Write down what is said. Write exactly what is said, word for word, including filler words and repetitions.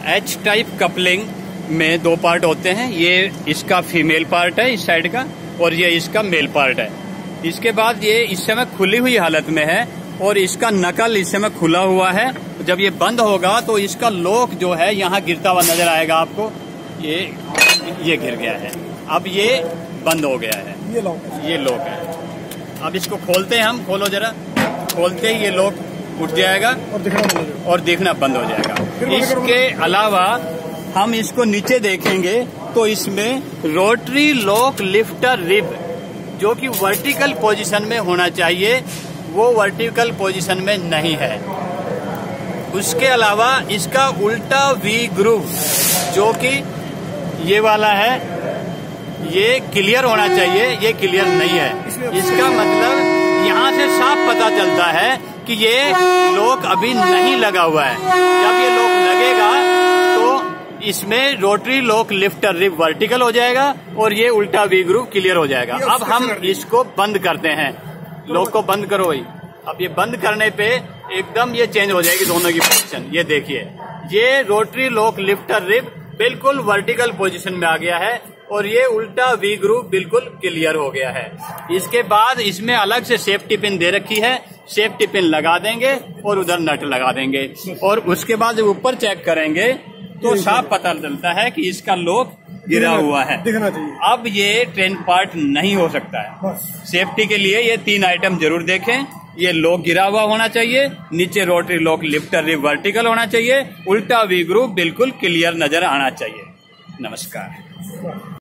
H type coupling में दो part होते हैं। ये इसका फीमेल पार्ट है इस साइड का, और ये इसका मेल पार्ट है। इसके बाद ये इस समय खुली हुई हालत में है और इसका नकल इस समय खुला हुआ है। जब ये बंद होगा तो इसका लॉक जो है यहाँ गिरता हुआ नजर आएगा आपको। ये ये गिर गया है, अब ये बंद हो गया है। ये लॉक है, ये लॉक है। अब इसको खोलते हैं हम, खोलो जरा। खोलते ही ये लॉक उठ जाएगा और दिखना बंद हो जाएगा और देखना बंद हो जाएगा। इसके अलावा हम इसको नीचे देखेंगे तो इसमें रोटरी लॉक लिफ्टर रिब जो कि वर्टिकल पोजीशन में होना चाहिए, वो वर्टिकल पोजीशन में नहीं है। उसके अलावा इसका उल्टा वी ग्रूव जो कि ये वाला है, ये क्लियर होना चाहिए, ये क्लियर नहीं है। इसका मतलब यहाँ से साफ पता चलता है कि ये लॉक अभी नहीं लगा हुआ है। जब ये लॉक लगेगा तो इसमें rotary lock lifter rib vertical हो जाएगा और ये उल्टा वी ग्रूव क्लियर हो जाएगा। अब हम इसको बंद करते हैं। लॉक को बंद करो भाई। अब ये बंद करने पे एकदम ये चेंज हो जाएगी दोनों की पोजीशन। ये देखिए, ये रोटरी लॉक लिफ्टर रिब बिल्कुल वर्टिकल पोजीशन में आ गया है और ये उल्टा वी ग्रूव बिल्कुल क्लियर हो गया है। इसके बाद इसमें अलग से सेफ्टी पिन दे रखी है, सेफ्टी पिन लगा देंगे और उधर नट लगा देंगे और उसके बाद जब ऊपर चेक करेंगे तो साफ पता चलता है कि इसका लॉक गिरा हुआ है। दिखना चाहिए। अब ये ट्रेन पार्ट नहीं हो सकता है। सेफ्टी के लिए ये तीन आइटम जरूर देखें। ये लॉक गिरा हुआ होना चाहिए, नीचे rotary lock lifter rib vertical होना चाहिए, उल्टा वी ग्रूव बिल्कुल क्लियर नजर आना चाहिए। नमस्कार।